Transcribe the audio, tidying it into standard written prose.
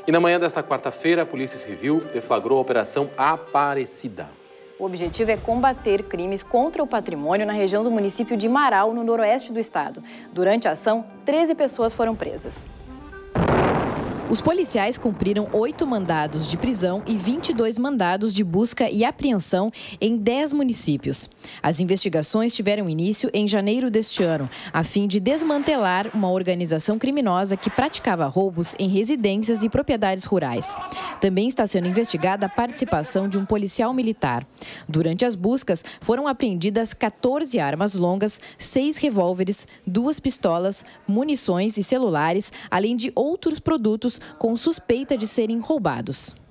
E na manhã desta quarta-feira, a Polícia Civil deflagrou a Operação Aparecida. O objetivo é combater crimes contra o patrimônio na região do município de Marau, no noroeste do estado. Durante a ação, 13 pessoas foram presas. Os policiais cumpriram 8 mandados de prisão e 22 mandados de busca e apreensão em 10 municípios. As investigações tiveram início em janeiro deste ano, a fim de desmantelar uma organização criminosa que praticava roubos em residências e propriedades rurais. Também está sendo investigada a participação de um policial militar. Durante as buscas, foram apreendidas 14 armas longas, 6 revólveres, 2 pistolas, munições e celulares, além de outros produtos com suspeita de serem roubados.